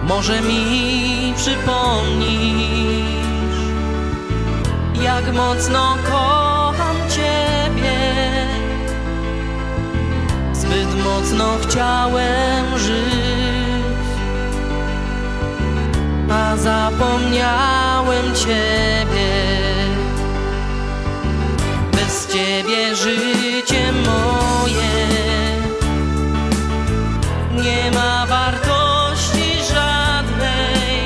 Może mi przypomnisz, jak mocno kocham Ciebie. Zbyt mocno chciałem żyć, a zapomniałem Ciebie. Bez Ciebie życie moje nie ma wartości żadnej.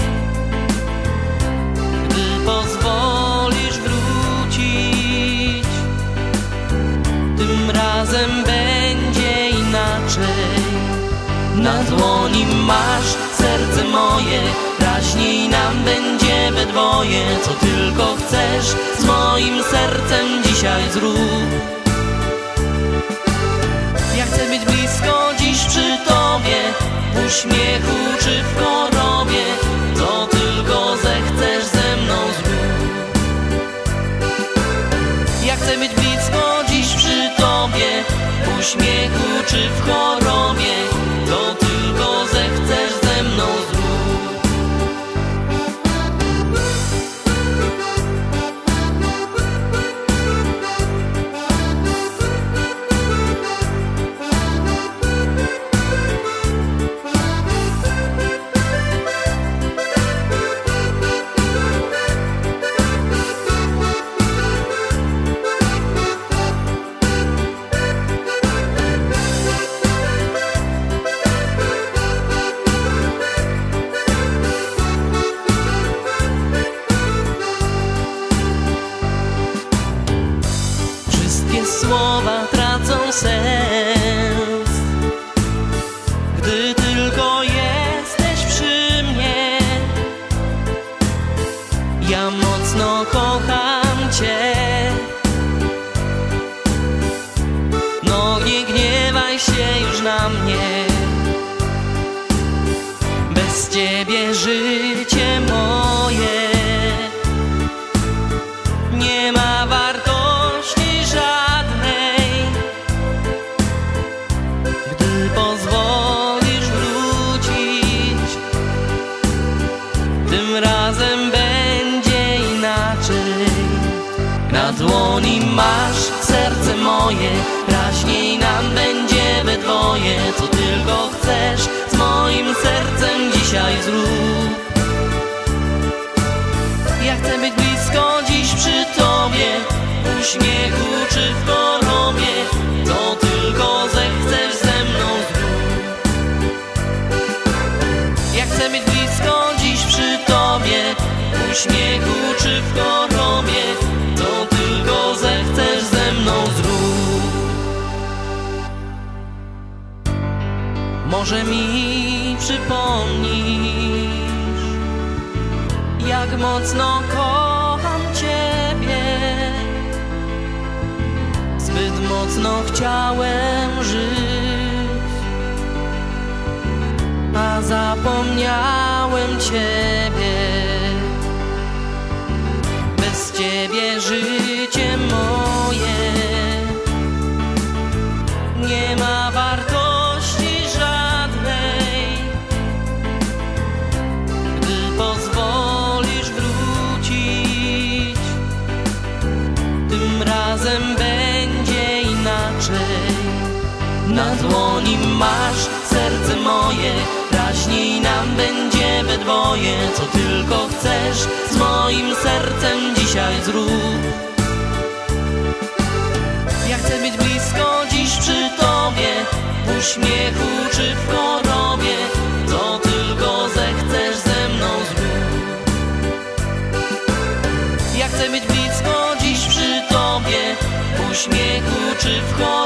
Gdy pozwolisz wrócić, tym razem będzie inaczej. Na dłoni masz serce moje, raźniej nam będzie we dwoje. Co tylko chcesz, z moim sercem dzisiaj zrób. Ja chcę być blisko dziś przy Tobie, w uśmiechu czy w chorobie. Co tylko zechcesz, ze mną zrób. Ja chcę być blisko dziś przy Tobie, w uśmiechu czy w chorobie. Co tylko zechcesz, ze mną zrób. Słowa tracą sens, gdy tylko jesteś przy mnie. Ja mocno kocham Cię. No nie gniewaj się już na mnie. Bez Ciebie życie moje nie ma wartości żadnej. Gdy pozwolisz wrócić, tym razem będzie inaczej. Na dłoni masz serce moje, raźniej nam będzie we dwoje. Co tylko chcesz, z moim sercem dzisiaj zrób. Ja chcę być blisko dziś przy Tobie, w uśmiechu czy w chorobie. Co tylko zechcesz, ze mną zrób. Ja chcę być blisko dziś przy Tobie, w uśmiechu czy w chorobie. Co tylko zechcesz, ze mną zrób. Może mi przypomnisz, jak mocno kocham Ciebie. Zbyt mocno chciałem żyć, a zapomniałem Ciebie. Bez Ciebie życie moje nie ma wartości żadnej. Gdy pozwolisz wrócić, tym razem będzie inaczej. Na dłoni masz serce moje, raźniej nam będzie we dwoje. Co tylko chcesz, z moim sercem dzisiaj zrób. Ja chcę być blisko dziś przy Tobie, w uśmiechu czy w chorobie. Co tylko zechcesz, ze mną zrób. Ja chcę być blisko dziś przy Tobie, w uśmiechu czy w chorobie.